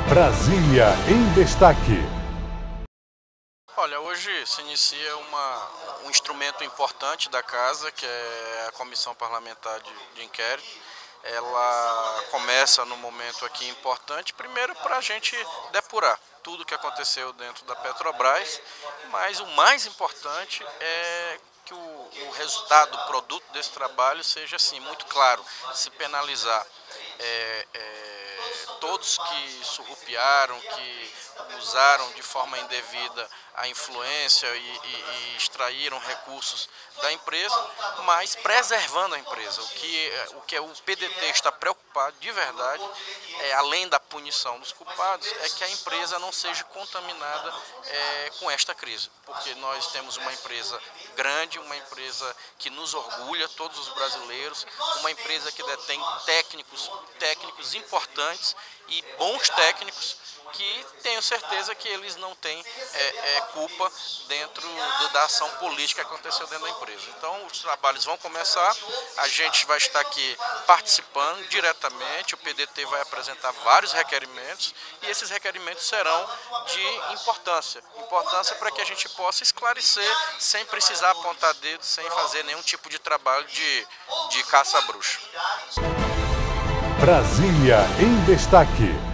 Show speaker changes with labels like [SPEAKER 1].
[SPEAKER 1] Brasília em destaque.
[SPEAKER 2] Olha, hoje se inicia um instrumento importante da Casa, que é a Comissão Parlamentar de Inquérito. Ela começa num momento aqui importante, primeiro para a gente depurar tudo o que aconteceu dentro da Petrobras, mas o mais importante é que o resultado, o produto desse trabalho seja assim, muito claro, se penalizar todos que surrupiaram, que usaram de forma indevida a influência e extraíram recursos da empresa, mas preservando a empresa. O que o PDT está preocupado de verdade, além da punição dos culpados, é que a empresa não seja contaminada com esta crise, porque nós temos uma empresa grande, uma empresa que nos orgulha, todos os brasileiros, uma empresa que detém técnicos importantes e bons técnicos que tenho certeza que eles não têm culpa dentro da ação política que aconteceu dentro da empresa. Então os trabalhos vão começar, a gente vai estar aqui participando diretamente, o PDT vai apresentar vários requerimentos e esses requerimentos serão de importância para que a gente possa esclarecer sem precisar apontar dedo, sem fazer nenhum tipo de trabalho de caça-bruxa.
[SPEAKER 1] Brasília em destaque.